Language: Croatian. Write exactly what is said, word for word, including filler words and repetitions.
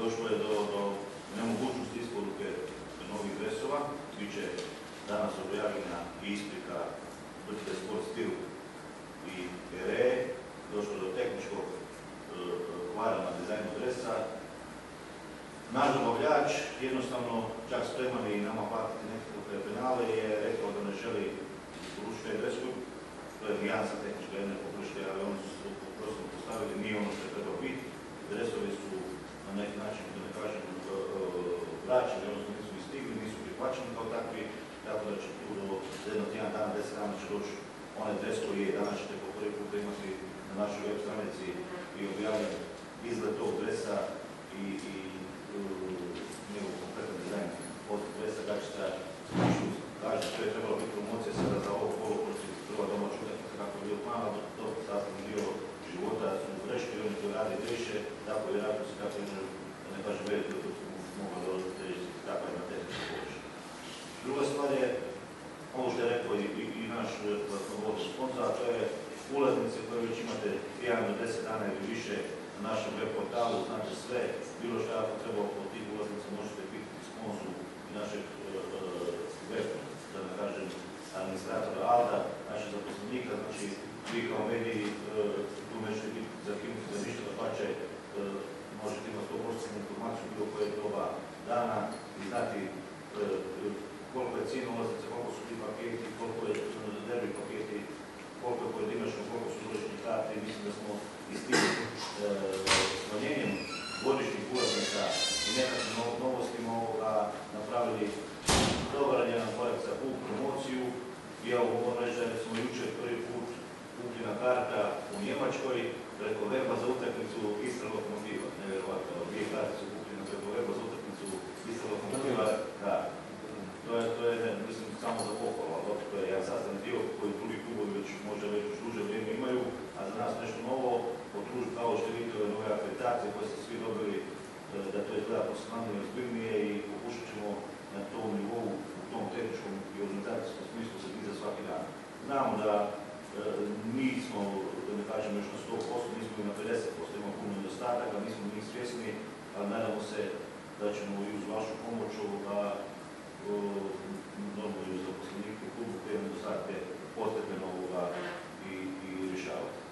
došlo je do, do nemogućnosti isporuke novih dresova. Biće danas objavljena i isprika Brčke Sport Stil i Ere. Došlo do tehničkog kvara na dizajnu dresa. Naš dobavljač, jednostavno čak spreman i nama platiti nekakve penale, je rekao da ne želi isporučiti taj dres. To je nijansa tehnička jedne pogreške, ali oni su se prosto postavili, nije ono što je trebao biti. Dresovi su na neki način, da ne kažem, vraćeni, odnosno nisu i stigli, nisu prihvaćeni kao takvi, tako da će tu do jednog tjedan dana, deset dana će doći onaj dres koji je danas ćete po prvi put imati na našoj web stranici i objavljen izgled tog dresa i, i njegov kompletan dizajn od dresa gačica. Kaže, to je trebalo biti promocija sada za ovo polo protiv prva domaća utakmica kako je bio plan, ali to sastavni dio života su greške, oni koji rade greše, tako i radu se kako je, da ne kažem, veliki da su mogli dolaziti tako i na tehničku površinu. Druga stvar je, ovo što je rekao i, i, i naš novodni sponsor, a to je ulaznice koje već imate jedan do deset dana ili više na našem web portalu, znate sve, bilo što ako treba od tih ulaznica možete pitati sponsoru i našeg web, da ne kažem, administratora Alda, naših zaposlenika, znači vi kao mediji tu nećete biti zakinuti za ništa, da pače možete imati sto posto informaciju bilo koje doba dana i znati koliko je cijena ulaznice, koliko su ti paketi, koliko je derbi paketi, koliko je pojedinačno, koliko su godišnji karti. Mislim da smo i s tim smanjenjem godišnjih ulaznica i nekakvim novostima ovoga napravili dobar jedan korak za u promociju. I ja moram reći da smo jučer prvi put kupljena karta u Njemačkoj preko weba za utakmicu Istra Lokomotiva. Nevjerovatno, dvije karte su kupljene preko weba za utakmicu Istra Lokomotiva. Da. To je, to je, mislim, samo za pohvalu, ali to je jedan sastavni dio koji drugi klubovi već možda već už duže vrijeme imaju, a za nas nešto novo, potružiti kao što vidite ove nove akreditacije koje ste svi dobili, da to izgleda poslovanje i ozbiljnije i pokušat ćemo na tom nivou, u tom tehničkom i organizacijskom smislu se biti za svaki dan. Znamo da e, nismo, da ne kažem još na sto posto, nismo i na pedeset posto, imamo puno nedostataka, nismo njih svjesni, ali nadamo se da ćemo i uz vašu pomoć ovoga normalno i uz zaposlenike u klubu te nedostatke postepeno ovoga i, i rješavati.